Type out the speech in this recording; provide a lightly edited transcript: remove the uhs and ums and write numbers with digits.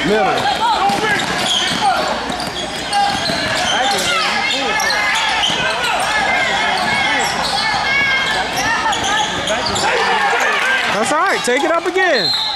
Middle. That's all right. Take it up again.